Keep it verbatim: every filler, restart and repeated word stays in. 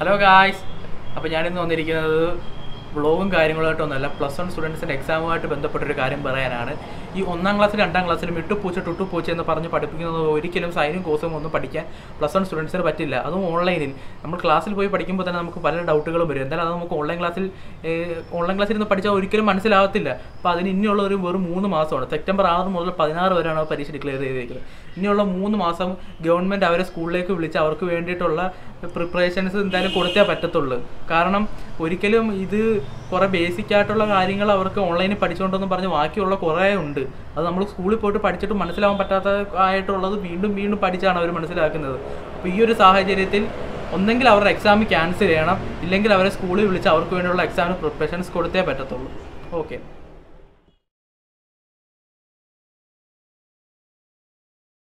Hello guys, അപ്പോൾ ഞാനിന്ന് വന്നിരിക്കുന്നത് വ്ളോഗും കാര്യങ്ങളായിട്ടൊന്നുമല്ല, പ്ലസ് വൺ സ്റ്റുഡൻസിൻ്റെ എക്സാമുമായിട്ട് ബന്ധപ്പെട്ടൊരു കാര്യം പറയാനാണ്. ഈ ഒന്നാം ക്ലാസ്സിൽ രണ്ടാം ക്ലാസ്സിലും ഇട്ടുപൂച്ച ടുട്ടുപൂച്ച എന്ന് പറഞ്ഞ് പഠിപ്പിക്കുന്നത് ഒരിക്കലും സൈനും കോഴ്സും ഒന്നും പഠിക്കാൻ പ്ലസ് വൺ സ്റ്റുഡൻസിന് പറ്റില്ല. അതും ഓൺലൈനിൽ നമ്മൾ ക്ലാസ്സിൽ പോയി പഠിക്കുമ്പോൾ തന്നെ നമുക്ക് പല ഡൗട്ടുകളും വരും. എന്തായാലും അത് നമുക്ക് ഓൺലൈൻ ക്ലാസ്സിൽ ഓൺലൈൻ ക്ലാസ്സിൽ നിന്ന് പഠിച്ചാൽ ഒരിക്കലും മനസ്സിലാകത്തില്ല. അപ്പോൾ അതിന് ഇനിയുള്ള ഒരു വെറും മൂന്ന് മാസമാണ്. സെപ്റ്റംബർ ആറ് മുതൽ പതിനാറ് വരെയാണ് പരീക്ഷ ഡിക്ലെയർ ചെയ്തിരിക്കുന്നത്. ഇനിയുള്ള മൂന്ന് മാസം ഗവൺമെൻറ് അവരെ സ്കൂളിലേക്ക് വിളിച്ച് അവർക്ക് വേണ്ടിയിട്ടുള്ള പ്രിപ്പറേഷൻസ് എന്തായാലും കൊടുത്തേ പറ്റത്തുള്ളൂ. കാരണം ഒരിക്കലും ഇത് കുറേ ബേസിക് ആയിട്ടുള്ള കാര്യങ്ങൾ അവർക്ക് ഓൺലൈനിൽ പഠിച്ചുകൊണ്ടെന്ന് പറഞ്ഞ് ബാക്കിയുള്ള കുറേ ഉണ്ട്. അത് നമ്മൾ സ്കൂളിൽ പോയിട്ട് പഠിച്ചിട്ട് മനസ്സിലാവാൻ പറ്റാത്ത ആയിട്ടുള്ളത് വീണ്ടും വീണ്ടും പഠിച്ചാണ് അവർ മനസ്സിലാക്കുന്നത്. അപ്പോൾ ഈ ഒരു സാഹചര്യത്തിൽ ഒന്നെങ്കിൽ അവരുടെ എക്സാം ക്യാൻസൽ ചെയ്യണം, ഇല്ലെങ്കിൽ അവരെ സ്കൂളിൽ വിളിച്ച് അവർക്ക് വേണ്ടിയുള്ള എക്സാമിന് പ്രിപ്പറേഷൻസ് കൊടുത്തേ പറ്റത്തുള്ളൂ. ഓക്കെ.